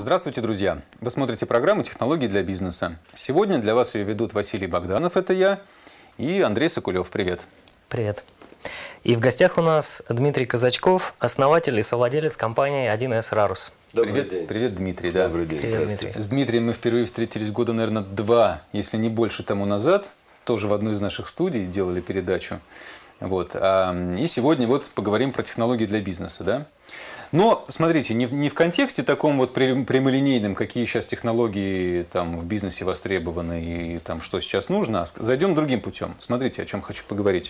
Здравствуйте, друзья! Вы смотрите программу «Технологии для бизнеса». Сегодня для вас ее ведут Василий Богданов, это я, и Андрей Сокулев. Привет! Привет! И в гостях у нас Дмитрий Казачков, основатель и совладелец компании 1С Рарус. Привет, Дмитрий. Да. Добрый день. Привет, Дмитрий. С Дмитрием мы впервые встретились года, наверное, 2, если не больше тому назад. Тоже в одной из наших студий делали передачу. Вот. И сегодня вот поговорим про технологии для бизнеса. Да? Но, смотрите, не в контексте таком вот прямолинейном, какие сейчас технологии там, в бизнесе востребованы и там, что сейчас нужно, а зайдем другим путем. Смотрите, о чем хочу поговорить.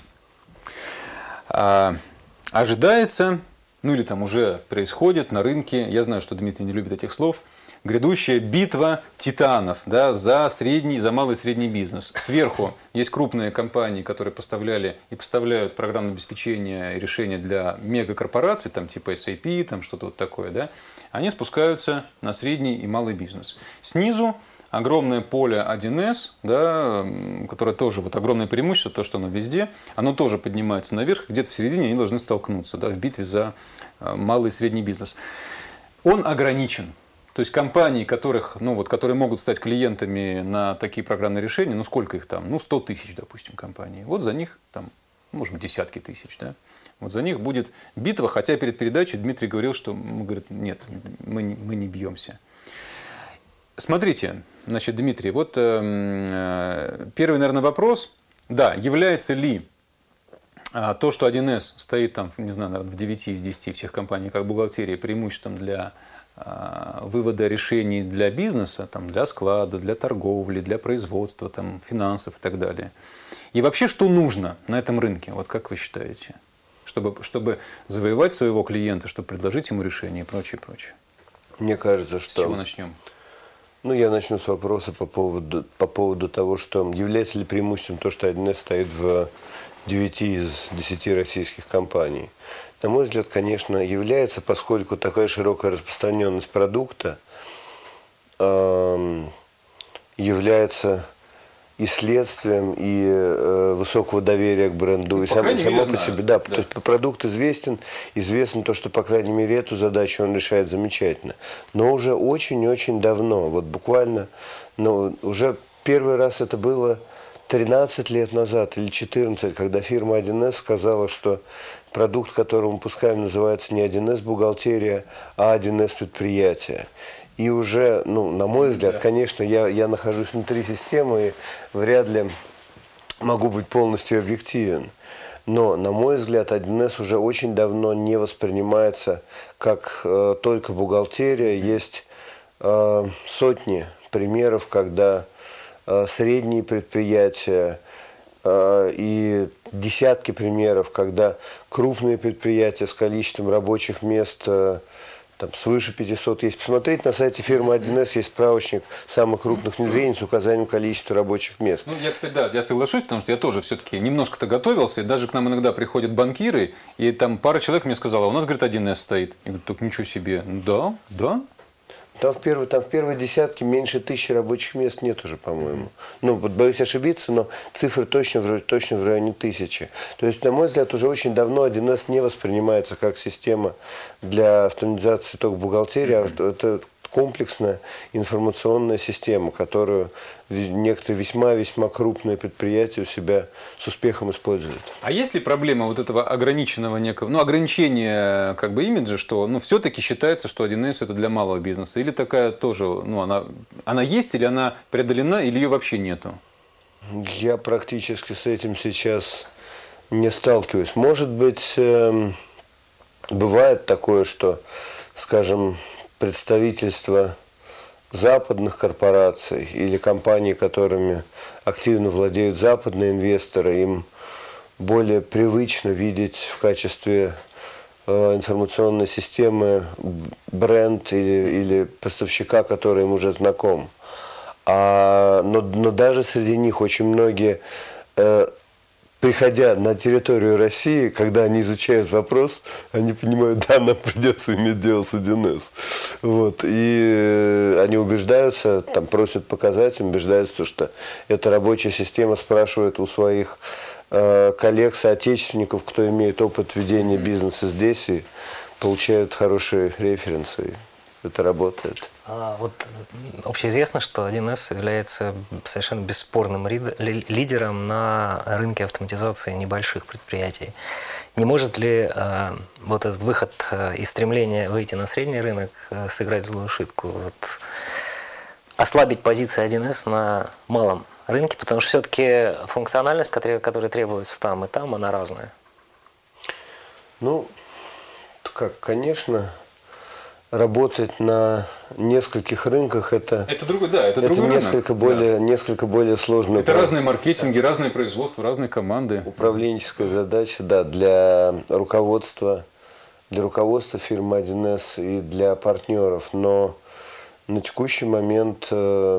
Ожидается, ну или там уже происходит на рынке, я знаю, что Дмитрий не любит этих слов, грядущая битва титанов, да, за малый и средний бизнес. Сверху есть крупные компании, которые поставляли и поставляют программное обеспечение и решения для мегакорпораций, там типа SAP, там что-то вот такое, да, они спускаются на средний и малый бизнес. Снизу огромное поле 1С, да, которое тоже вот огромное преимущество, то, что оно везде, оно тоже поднимается наверх, где-то в середине они должны столкнуться, да, в битве за малый и средний бизнес. Он ограничен. То есть компании, которые могут стать клиентами на такие программные решения, ну сколько их там? Ну 100 тысяч, допустим, компаний. Вот за них там, может быть, десятки тысяч, да? Вот за них будет битва, хотя перед передачей Дмитрий говорил, что говорит, нет, мы не бьемся. Смотрите, значит, Дмитрий, вот первый, наверное, вопрос. Да, является ли то, что 1С стоит там, не знаю, наверное, в 9 из 10 всех компаний, как бухгалтерия, преимуществом для вывода решений для бизнеса, там, для склада, для торговли, для производства, там, финансов и так далее. И вообще, что нужно на этом рынке, вот как вы считаете, чтобы завоевать своего клиента, чтобы предложить ему решение и прочее, прочее? Мне кажется, что... С чего начнем? Ну, я начну с вопроса по поводу того, что является ли преимуществом то, что 1С стоит в 9 из 10 российских компаний. На мой взгляд, конечно, является, поскольку такая широкая распространенность продукта является и следствием, и высокого доверия к бренду. Ну, и само по себе, да. То есть продукт известно то, что, по крайней мере, эту задачу он решает замечательно. Но уже очень-очень давно, вот буквально, уже первый раз это было 13 лет назад или 14, когда фирма 1С сказала, что продукт, который мы пускаем, называется не 1С бухгалтерия, а 1С предприятие. И уже, на мой взгляд, конечно, я нахожусь внутри системы и вряд ли могу быть полностью объективен. Но, на мой взгляд, 1С уже очень давно не воспринимается как только бухгалтерия. Есть сотни примеров, когда средние предприятия и десятки примеров, когда крупные предприятия с количеством рабочих мест там, свыше 500 есть. Посмотреть на сайте фирмы 1С есть справочник самых крупных внедрений с указанием количества рабочих мест. Ну, я, кстати, да, я соглашусь, потому что я тоже все-таки немножко-то готовился, и даже к нам иногда приходят банкиры, и там пара человек мне сказала, у нас, говорит, 1С стоит. Я говорю, так ничего себе. Да. Там в первой десятке меньше 1000 рабочих мест нет уже, по-моему. Вот боюсь ошибиться, но цифры точно в районе 1000. То есть, на мой взгляд, уже очень давно 1С не воспринимается как система для автоматизации только бухгалтерии, а это комплексная информационная система, которую некоторые весьма-весьма крупные предприятия у себя с успехом используют. А есть ли проблема вот этого ограниченного некого, ограничения как бы имиджа, что все-таки считается, что 1С это для малого бизнеса? Или такая тоже, она есть, или она преодолена, или ее вообще нету? Я практически с этим сейчас не сталкиваюсь. Может быть, бывает такое, что, скажем, представительства западных корпораций или компаний, которыми активно владеют западные инвесторы, им более привычно видеть в качестве информационной системы бренд или поставщика, который им уже знаком. Но даже среди них очень многие, приходя на территорию России, когда они изучают вопрос, они понимают, да, нам придется иметь дело с 1С. Вот. И они убеждаются, там просят показать, убеждаются, что эта рабочая система, спрашивает у своих коллег, соотечественников, кто имеет опыт ведения бизнеса здесь, и получают хорошие референсы. это работает. Вот общеизвестно, что 1С является совершенно бесспорным лидером на рынке автоматизации небольших предприятий. Не может ли вот этот выход и стремление выйти на средний рынок сыграть злую шутку? Вот, ослабить позиции 1С на малом рынке, потому что все-таки функциональность, которая требуется там и там, она разная. Ну, как, конечно, работать на нескольких рынках это другой, да, это другой несколько более сложно. Это разные маркетинги, разные производства, разные команды. Управленческая задача, да, для руководства фирмы 1С и для партнеров. Но на текущий момент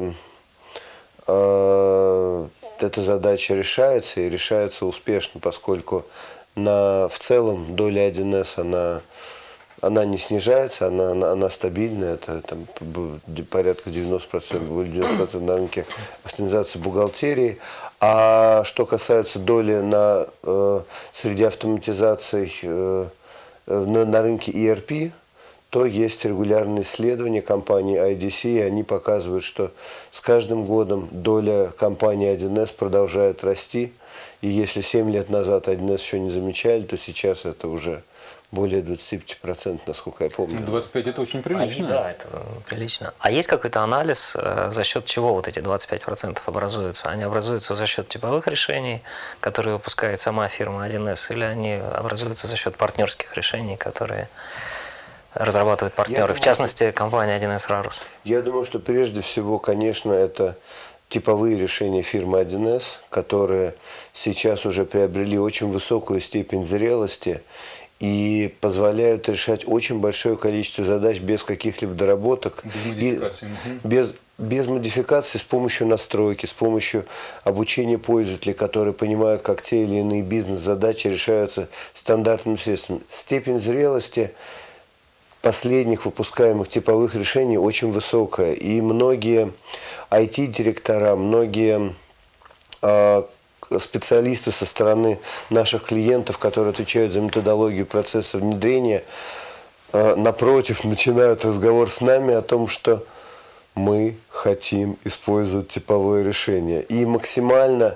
эта задача решается и решается успешно, поскольку в целом доля 1С она не снижается, она стабильная, это там, порядка 90% на рынке автоматизации бухгалтерии. А что касается доли среди автоматизаций на рынке ERP, то есть регулярные исследования компании IDC, и они показывают, что с каждым годом доля компании 1С продолжает расти. И если 7 лет назад 1С еще не замечали, то сейчас это уже более 25%, насколько я помню. 25 – это очень прилично. Да, это прилично. А есть какой-то анализ, за счет чего вот эти 25% образуются? Они образуются за счет типовых решений, которые выпускает сама фирма 1С, или они образуются за счет партнерских решений, которые разрабатывают партнеры, в частности, компания 1С Rarus? Я думаю, что прежде всего, конечно, это типовые решения фирмы 1С, которые сейчас уже приобрели очень высокую степень зрелости и позволяют решать очень большое количество задач без каких-либо доработок. Без модификаций. Без модификаций, с помощью настройки, с помощью обучения пользователей, которые понимают, как те или иные бизнес-задачи решаются стандартными средствами. Степень зрелости последних выпускаемых типовых решений очень высокая. И многие IT-директора, многие специалисты со стороны наших клиентов, которые отвечают за методологию процесса внедрения, напротив, начинают разговор с нами о том, что мы хотим использовать типовое решение. И максимально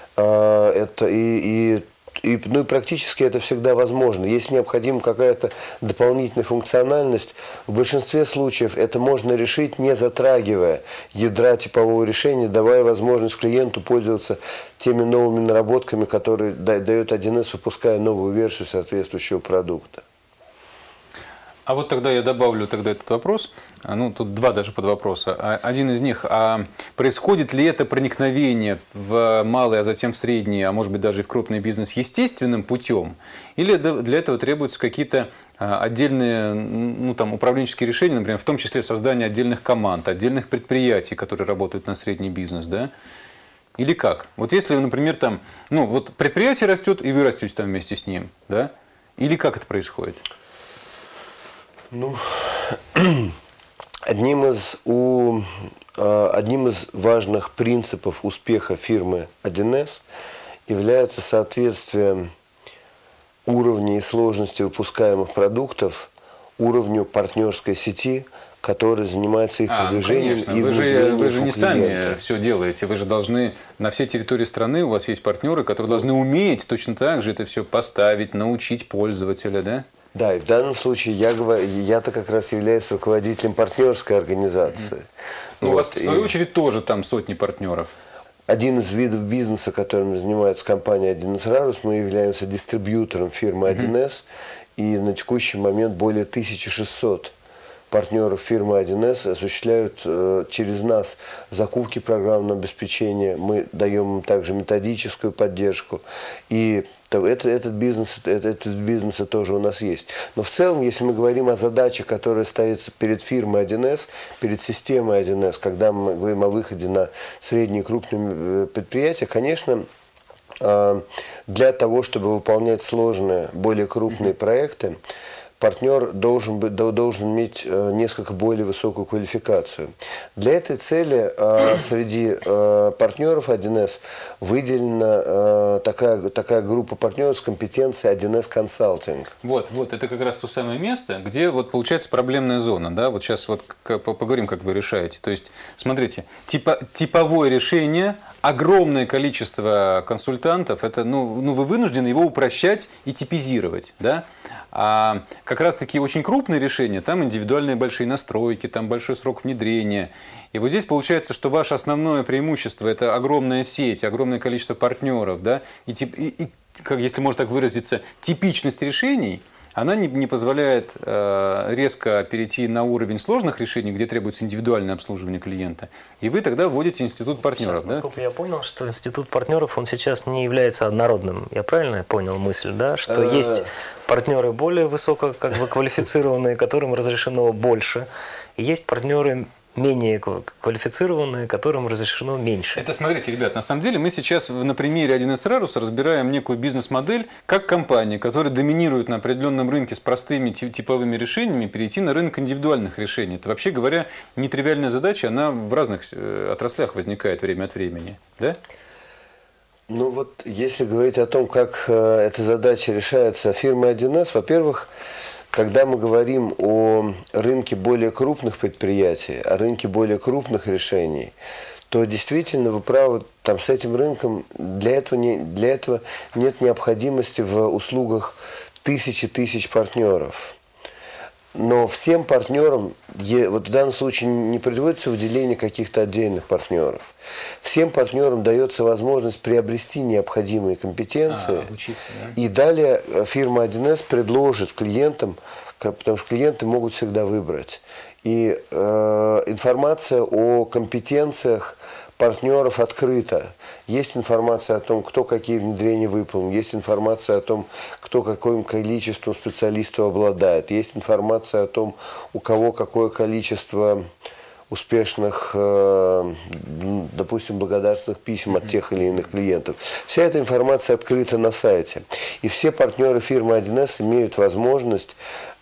ну и практически это всегда возможно. Если необходима какая-то дополнительная функциональность, в большинстве случаев это можно решить, не затрагивая ядра типового решения, давая возможность клиенту пользоваться теми новыми наработками, которые дает 1С, выпуская новую версию соответствующего продукта. А вот тогда я добавлю этот вопрос. Ну, тут два даже подвопроса. Один из них, происходит ли это проникновение в малый, а затем в средний, а может быть даже и в крупный бизнес естественным путем? Или для этого требуются какие-то отдельные управленческие решения, например, в том числе создание отдельных команд, отдельных предприятий, которые работают на средний бизнес, да? Или как? Вот если, например, предприятие растет, и вы растете там вместе с ним, да? Или как это происходит? Ну, одним из важных принципов успеха фирмы 1С является соответствие уровня и сложности выпускаемых продуктов уровню партнерской сети, которая занимается их продвижением и внедрением. Вы же не сами все делаете, вы же должны на всей территории страны, у вас есть партнеры, которые должны уметь точно так же это все поставить, научить пользователя, да? Да, и в данном случае я-то как раз являюсь руководителем партнерской организации. У вас, в свою очередь, тоже там сотни партнеров. Один из видов бизнеса, которым занимается компания 1С Rarus, мы являемся дистрибьютором фирмы 1С, и на текущий момент более 1600 партнеров фирмы 1С осуществляют через нас закупки программного обеспечения, мы даем им также методическую поддержку, и этот бизнес тоже у нас есть. Но в целом, если мы говорим о задаче, которая стоит перед фирмой 1С, перед системой 1С, когда мы говорим о выходе на средние и крупные предприятия, конечно, для того, чтобы выполнять сложные, более крупные проекты, партнер должен иметь несколько более высокую квалификацию. Для этой цели среди партнеров 1С выделена такая группа партнеров с компетенцией 1С консалтинг. Вот, это как раз то самое место, где вот получается проблемная зона. Да? Вот сейчас вот поговорим, как вы решаете. То есть, смотрите, типовое решение, огромное количество консультантов, это, вы вынуждены его упрощать и типизировать. Да? А как раз таки очень крупные решения, там индивидуальные большие настройки, там большой срок внедрения. И вот здесь получается, что ваше основное преимущество – это огромная сеть, огромное количество партнеров. Да? И как, если можно так выразиться, типичность решений, она не позволяет резко перейти на уровень сложных решений, где требуется индивидуальное обслуживание клиента. И вы тогда вводите институт партнеров. Сейчас, насколько я понял, что институт партнеров, он сейчас не является однородным. Я правильно понял мысль, да? Что есть партнеры более высококвалифицированные, которым разрешено больше, и есть партнеры менее квалифицированные, которым разрешено меньше. Это, смотрите, ребят, на самом деле мы сейчас на примере 1С Рарус разбираем некую бизнес-модель, как компания, которая доминирует на определенном рынке с простыми типовыми решениями, перейти на рынок индивидуальных решений. Это, вообще говоря, нетривиальная задача, она в разных отраслях возникает время от времени. Да? Ну вот, если говорить о том, как эта задача решается фирмой 1С, во-первых, когда мы говорим о рынке более крупных предприятий, о рынке более крупных решений, то действительно вы правы, там с этим рынком для этого нет необходимости в услугах тысяч партнеров. Но всем партнерам, вот в данном случае не производится выделение каких-то отдельных партнеров. Всем партнерам дается возможность приобрести необходимые компетенции. Учиться, да? И далее фирма 1С предложит клиентам, потому что клиенты могут всегда выбрать. И информация о компетенциях партнеров открыта. Есть информация о том, кто какие внедрения выполнил. Есть информация о том, кто каким количеством специалистов обладает. Есть информация о том, у кого какое количество успешных, допустим, благодарственных писем от тех или иных клиентов. Вся эта информация открыта на сайте. И все партнеры фирмы 1С имеют возможность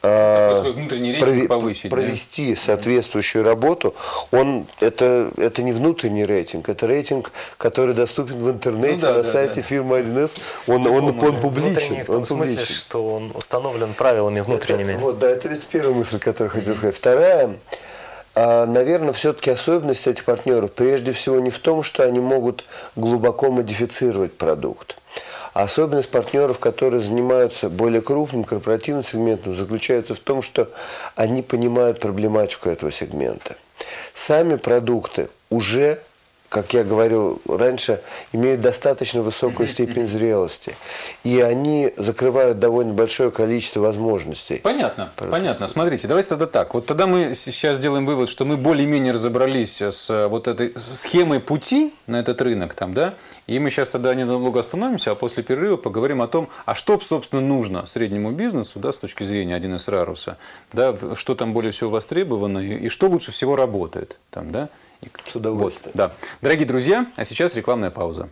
провести соответствующую работу. Это не внутренний рейтинг, это рейтинг, который доступен в интернете на сайте фирмы 1С. Он публичен. В том смысле, что он установлен правилами внутренними. Это ведь первая мысль, которую хотел сказать. Вторая. Наверное, все-таки особенность этих партнеров прежде всего не в том, что они могут глубоко модифицировать продукт. А особенность партнеров, которые занимаются более крупным корпоративным сегментом, заключается в том, что они понимают проблематику этого сегмента. Сами продукты уже, как я говорил раньше, имеют достаточно высокую степень зрелости. И они закрывают довольно большое количество возможностей. Понятно. Смотрите, давайте тогда так. Вот тогда мы сейчас сделаем вывод, что мы более-менее разобрались с вот этой схемой пути на этот рынок. Там, да? И мы сейчас тогда ненадолго остановимся, а после перерыва поговорим о том, а что, собственно, нужно среднему бизнесу, да, с точки зрения 1С Раруса, да, что там более всего востребовано и что лучше всего работает. Там, да? С удовольствием. Вот, да. Дорогие друзья, а сейчас рекламная пауза.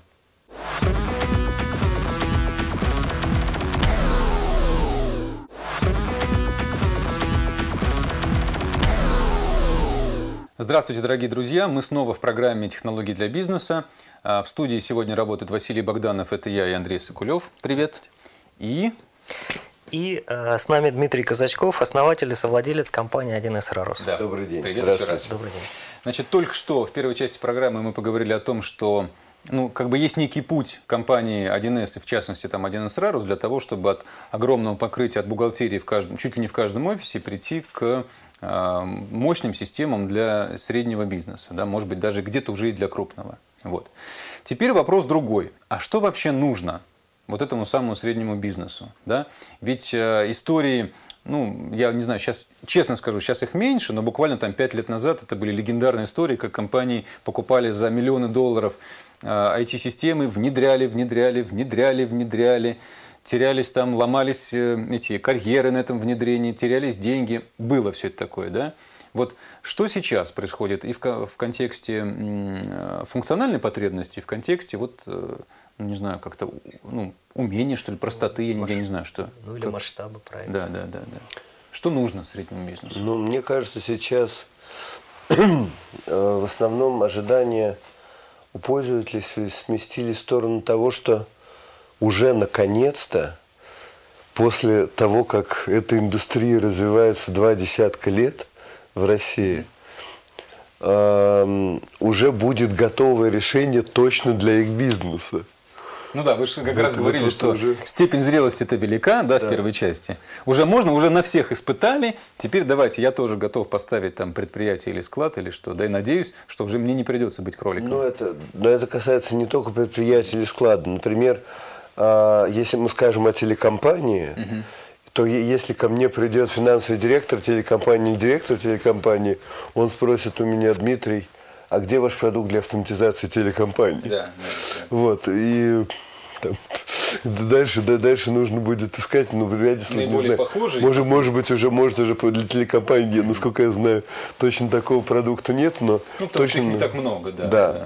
Здравствуйте, дорогие друзья! Мы снова в программе «Технологии для бизнеса». В студии сегодня работает Василий Богданов, это я и Андрей Сокулев. Привет! И с нами Дмитрий Казачков, основатель и совладелец компании 1С Рарус. Да. Добрый день. Привет еще раз. Добрый день. Значит, только что в первой части программы мы поговорили о том, что есть некий путь компании 1С, и в частности там 1С Рарус, для того, чтобы от огромного покрытия от бухгалтерии чуть ли не в каждом офисе прийти к мощным системам для среднего бизнеса, да, может быть, даже где-то уже и для крупного. Вот. Теперь вопрос другой. А что вообще нужно вот этому самому среднему бизнесу? Да? Ведь истории, я не знаю, сейчас, честно скажу, сейчас их меньше, но буквально там 5 лет назад это были легендарные истории, как компании покупали за миллионы долларов IT-системы, внедряли, терялись там, ломались эти карьеры на этом внедрении, терялись деньги. Было все это такое, да? Вот что сейчас происходит и в контексте функциональной потребности, и в контексте не знаю, как-то умения, что ли, простоты, я не знаю, что. Или масштаба, правильно. Да. Что нужно среднему бизнесу? Ну, мне кажется, сейчас в основном ожидания у пользователей сместились в сторону того, что уже наконец-то, после того, как эта индустрия развивается 20 лет в России, уже будет готовое решение точно для их бизнеса. Ну да, вы же как раз говорили, вот что уже... степень зрелости-то велика, да, в первой части. Уже можно, уже на всех испытали. Теперь давайте, я тоже готов поставить там предприятие или склад, или что. Да и надеюсь, что уже мне не придется быть кроликом. Но это касается не только предприятия или склада. Например, если мы скажем о телекомпании, то если ко мне придет финансовый директор телекомпании, директор телекомпании, он спросит у меня: Дмитрий, а где ваш продукт для автоматизации телекомпании? Да. Вот, и там, дальше нужно будет искать, ну, в ряде случаев, наиболее похожий. Может быть, уже для телекомпании, насколько я знаю, точно такого продукта нет, но ну, точно их не так много, да. Да.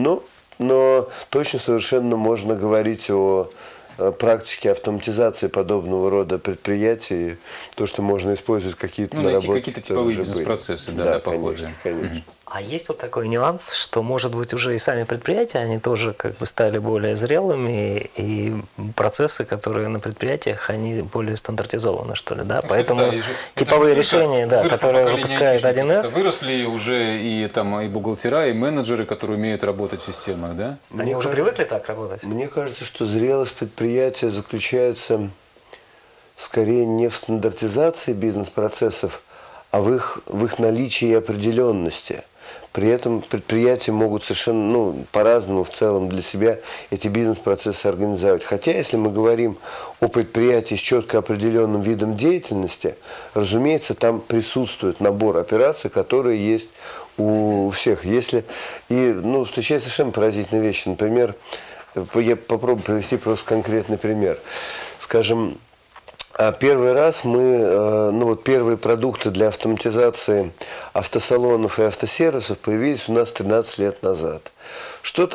Но точно совершенно можно говорить о практике автоматизации подобного рода предприятий, то, что можно использовать какие-то наработки. Найти какие-то типовые бизнес-процессы, да, похожие. Конечно. А есть вот такой нюанс, что, может быть, уже и сами предприятия, они тоже как бы стали более зрелыми, и процессы, которые на предприятиях, они более стандартизованы, что ли, да? Поэтому типовые решения, да, которые выпускает 1С... Выросли уже и там и бухгалтера, и менеджеры, которые умеют работать в системах, да? Они уже привыкли так работать? Мне кажется, что зрелость предприятия заключается скорее не в стандартизации бизнес-процессов, а в их наличии и определенности. При этом предприятия могут совершенно по-разному в целом для себя эти бизнес-процессы организовать. Хотя, если мы говорим о предприятии с четко определенным видом деятельности, разумеется, там присутствует набор операций, которые есть у всех. Встречаются совершенно поразительные вещи. Например, я попробую привести просто конкретный пример. Скажем, первый раз первые продукты для автоматизации автосалонов и автосервисов появились у нас 13 лет назад. Что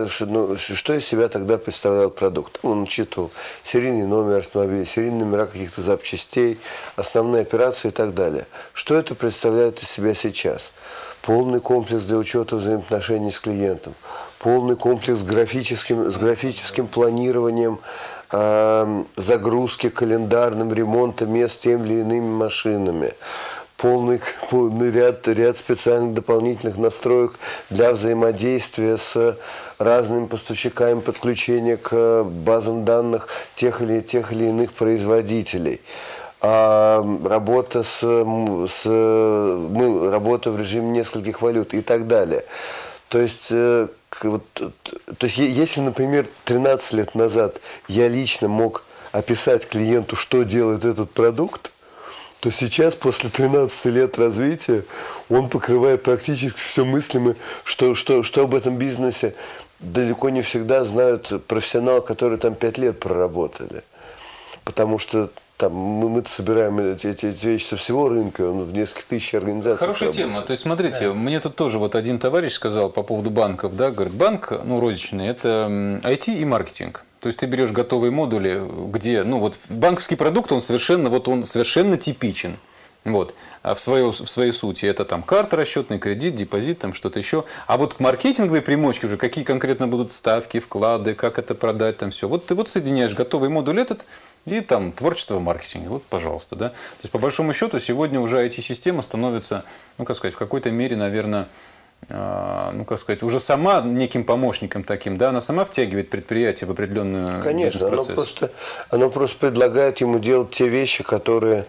из себя тогда представлял продукт? Он учитывал серийный номер автомобиля, серийные номера каких-то запчастей, основные операции и так далее. Что это представляет из себя сейчас? Полный комплекс для учета взаимоотношений с клиентом, полный комплекс с графическим планированием, загрузки календарным ремонта мест тем или иными машинами, полный ряд специальных дополнительных настроек для взаимодействия с разными поставщиками, подключения к базам данных тех или иных производителей. Работа работа в режиме нескольких валют и так далее. То есть, если, например, 13 лет назад я лично мог описать клиенту, что делает этот продукт, то сейчас, после 13 лет развития, он покрывает практически все мыслимое, что об этом бизнесе далеко не всегда знают профессионалы, которые там 5 лет проработали. Потому что мы собираем эти вещи со всего рынка, в несколько тысяч организаций. Хорошая тема. То есть, смотрите, мне тут тоже один товарищ сказал по поводу банков, да, говорит, банк, розничный, это IT и маркетинг. То есть, ты берешь готовые модули, где, банковский продукт, он совершенно типичен. А в своей сути это карта расчетный, кредит, депозит, что-то еще. А к маркетинговой примочке уже, какие конкретно будут ставки, вклады, как это продать, все. Ты соединяешь готовый модуль этот и творчество маркетинга. Пожалуйста, да. То есть, по большому счету, сегодня уже IT-система становится, в какой-то мере, наверное, уже сама неким помощником таким, да, она сама втягивает предприятие в определенную бизнес-процесс. Конечно, она просто предлагает ему делать те вещи, которые,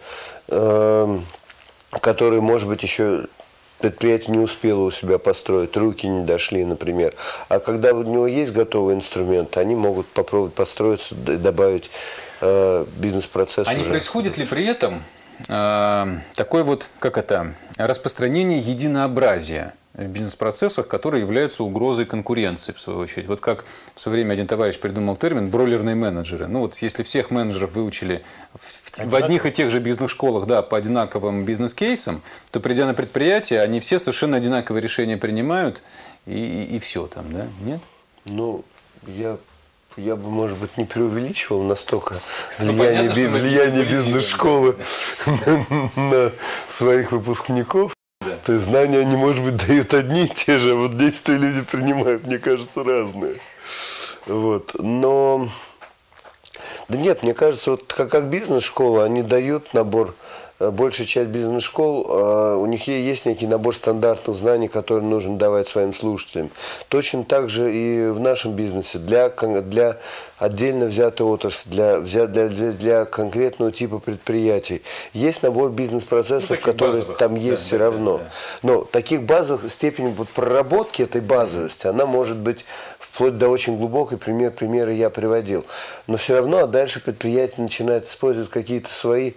может быть, еще предприятие не успело у себя построить, руки не дошли, например. А когда у него есть готовый инструмент, они могут попробовать построиться и добавить бизнес-процесс. А не происходит ли при этом такое распространение единообразия в бизнес-процессах, которые являются угрозой конкуренции, в свою очередь? Как в свое время один товарищ придумал термин «бройлерные менеджеры». Если всех менеджеров выучили в одних и тех же бизнес-школах, да, по одинаковым бизнес-кейсам, то, придя на предприятие, они все совершенно одинаковые решения принимают, и все там, да? Нет? Я я бы, может быть, не преувеличивал настолько понятно, что мы влияние не бизнес-школы на своих выпускников. Да. То есть знания они, может быть, дают одни и те же, а вот действия люди принимают, мне кажется, разные. Вот. Но, да нет, мне кажется, вот как бизнес-школа, они дают набор, большая часть бизнес-школ, у них есть некий набор стандартных знаний, которые нужно давать своим слушателям. Точно так же и в нашем бизнесе, для отдельно взятой отрасли, для конкретного типа предприятий. Есть набор бизнес-процессов, которые базовых, там есть все равно. Да. Но таких базовых, степень вот проработки этой базовости, она может быть вплоть до очень глубокой, примеры я приводил. Но все равно, а дальше предприятие начинает использовать какие-то свои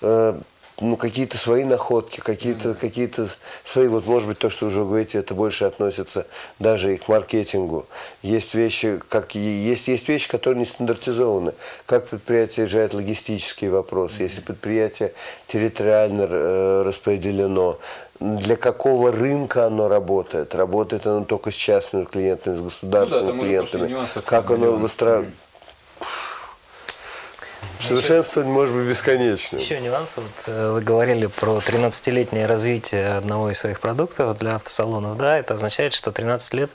находки, какие-то свои, вот может быть, то, что вы уже говорите, это больше относится даже и к маркетингу. Есть вещи, есть вещи, которые не стандартизованы. Как предприятие решает логистические вопросы, если предприятие территориально распределено, для какого рынка оно работает? Работает оно только с частными клиентами, с государственными клиентами? Как оно выстраивает? Совершенствование может быть бесконечно. Еще нюанс. Вот, вы говорили про 13-летнее развитие одного из своих продуктов для автосалонов. Да, это означает, что 13 лет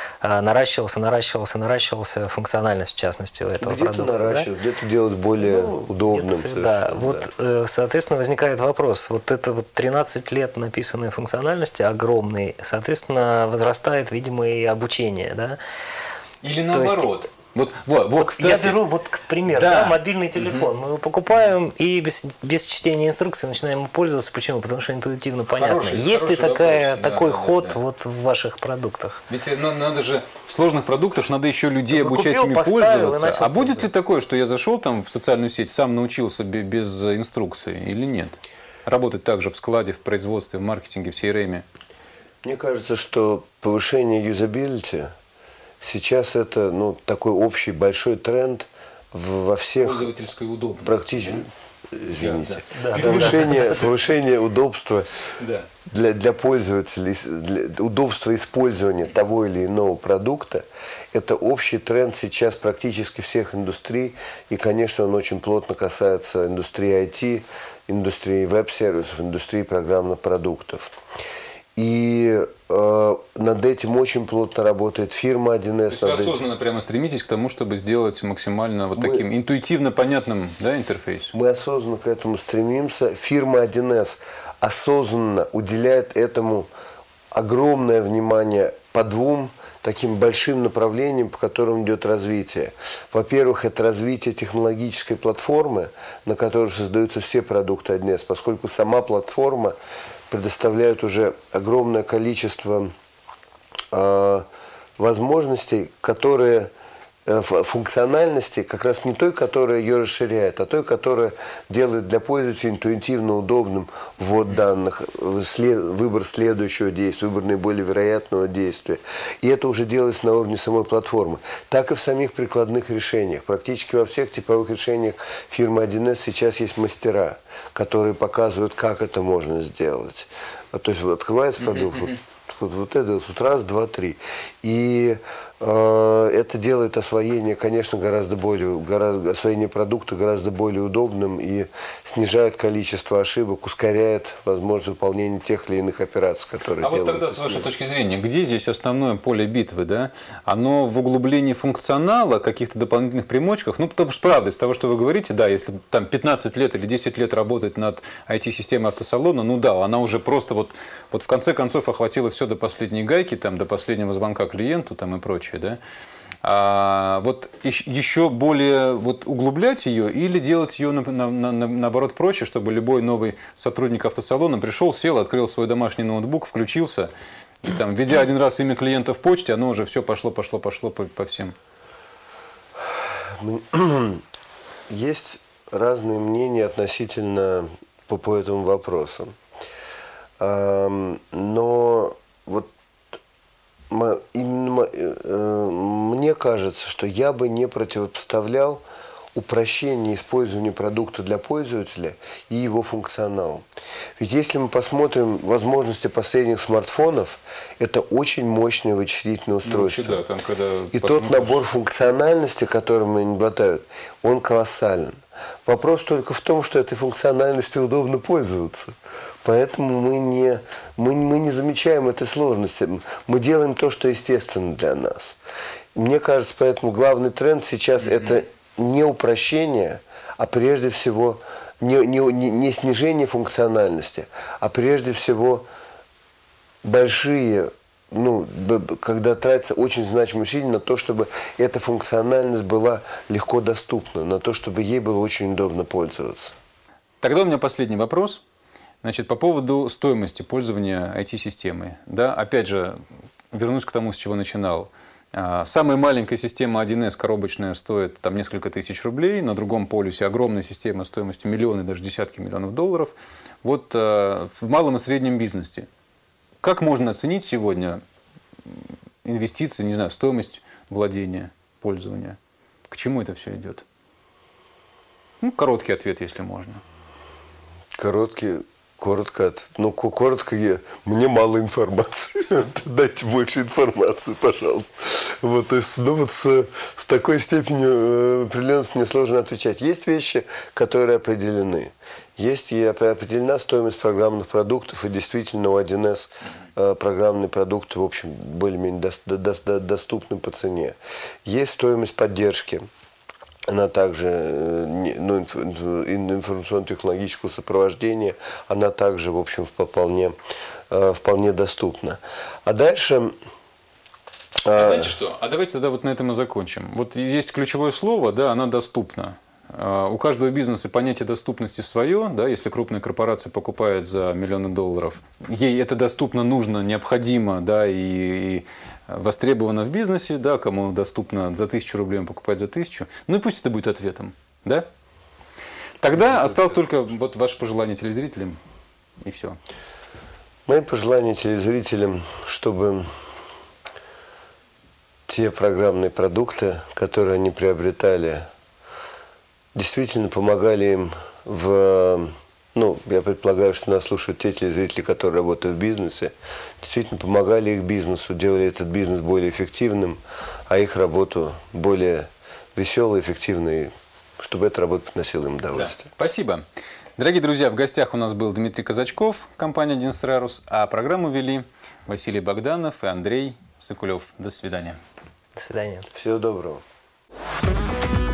наращивался функциональность, в частности, у этого продукта. Где-то наращивать, да? Где-то делать более удобным. Да, вот, соответственно, возникает вопрос. Вот это вот 13 лет написанной функциональности огромной, соответственно, возрастает, видимо, и обучение, да? Или наоборот. Вот, кстати. Я беру, к примеру, да, мобильный телефон. Мы его покупаем и без чтения инструкции начинаем им пользоваться. Почему? Потому что интуитивно понятно. Есть ли такой ход вот в ваших продуктах? Ведь надо же в сложных продуктах надо еще людей обучать ими пользоваться. А будет ли такое, что я зашел там в социальную сеть, сам научился без инструкции или нет? Работать также в складе, в производстве, в маркетинге, в CRM? Мне кажется, что повышение юзабилити сейчас это такой общий большой тренд во всех. Пользовательское удобство. Практически. Да? Извините. Да. Повышение удобства для пользователей, удобства использования того или иного продукта. Это общий тренд сейчас практически всех индустрий. И, конечно, он очень плотно касается индустрии IT, индустрии веб-сервисов, индустрии программных продуктов. И над этим очень плотно работает фирма 1С. То есть вы осознанно прямо стремитесь к тому, чтобы сделать максимально таким интуитивно понятным, да, интерфейсом? Мы осознанно к этому стремимся. Фирма 1С осознанно уделяет этому огромное внимание по двум таким большим направлениям, по которым идет развитие. Во-первых, это развитие технологической платформы, на которой создаются все продукты 1С, поскольку сама платформа предоставляют уже огромное количество возможностей, которые функциональности, как раз не той, которая ее расширяет, а той, которая делает для пользователя интуитивно удобным ввод данных, выбор следующего действия, выбор наиболее вероятного действия. И это уже делается на уровне самой платформы. Так и в самих прикладных решениях. Практически во всех типовых решениях фирмы 1С сейчас есть мастера, которые показывают, как это можно сделать. То есть открывается продукт, вот это вот раз, два, три. И это делает освоение, конечно, освоение продукта гораздо более удобным и снижает количество ошибок, ускоряет возможность выполнения тех или иных операций, которые делают. Вот тогда, с вашей точки зрения, где здесь основное поле битвы, да? Оно в углублении функционала, каких-то дополнительных примочках? Потому что, правда, из того, что вы говорите, да, если там 15 лет или 10 лет работать над IT-системой автосалона, она уже просто вот в конце концов охватила все до последней гайки, там, до последнего звонка клиенту там, и прочее. Да? Вот еще более углублять ее или делать ее наоборот проще, чтобы любой новый сотрудник автосалона пришел, сел, открыл свой домашний ноутбук, включился, и там, введя один раз имя клиента в почте, оно уже все пошло по всем. Есть разные мнения относительно по этому вопросу. Но мне кажется, что я бы не противопоставлял упрощение использования продукта для пользователя и его функционал. Ведь если мы посмотрим возможности последних смартфонов, это очень мощное вычислительное устройство. Ну, вообще, да, там, когда и тот набор функциональности, которым они обладают, он колоссален. Вопрос только в том, что этой функциональностью удобно пользоваться. Поэтому мы не замечаем этой сложности. Мы делаем то, что естественно для нас. Мне кажется, поэтому главный тренд сейчас это не упрощение, а прежде всего не снижение функциональности, а прежде всего большие, когда тратится очень значимое усилие на то, чтобы эта функциональность была легко доступна, на то, чтобы ей было очень удобно пользоваться. Тогда у меня последний вопрос. Значит, по поводу стоимости пользования IT-системой. Да, опять же, вернусь к тому, с чего начинал. Самая маленькая система 1С коробочная стоит там несколько тысяч рублей, на другом полюсе огромная система стоимостью миллионы, даже десятки миллионов долларов. Вот в малом и среднем бизнесе. Как можно оценить сегодня инвестиции, не знаю, стоимость владения, пользования? К чему это все идет? Короткий ответ, если можно. Коротко, мне мало информации. Дайте больше информации, пожалуйста. Вот, то есть, с такой степенью определенности мне сложно отвечать. Есть вещи, которые определены. Есть и определена стоимость программных продуктов, и действительно у 1С программные продукты, в общем, более-менее доступны по цене. Есть стоимость поддержки. Она также, информационно-технологического сопровождения, она также, в общем, вполне доступна. А дальше... Знаете что? А давайте тогда вот на этом и закончим. Вот есть ключевое слово, да, она доступна. У каждого бизнеса понятие доступности свое, да, если крупная корпорация покупает за миллионы долларов, ей это доступно, нужно, необходимо, да, и востребовано в бизнесе, да, кому доступно за 1000 рублей, он покупает за 1000, ну и пусть это будет ответом, да? Тогда осталось только вот ваше пожелание телезрителям, и все. Мои пожелания телезрителям, чтобы те программные продукты, которые они приобретали, действительно помогали им я предполагаю, что нас слушают те телезрители, которые работают в бизнесе, действительно помогали их бизнесу, делали этот бизнес более эффективным, а их работу более веселой, эффективной, чтобы эта работа приносила им удовольствие. Да. Спасибо. Дорогие друзья, в гостях у нас был Дмитрий Казачков, компания 1С Рарус, а программу вели Василий Богданов и Андрей Сокулев. До свидания. До свидания. Всего доброго.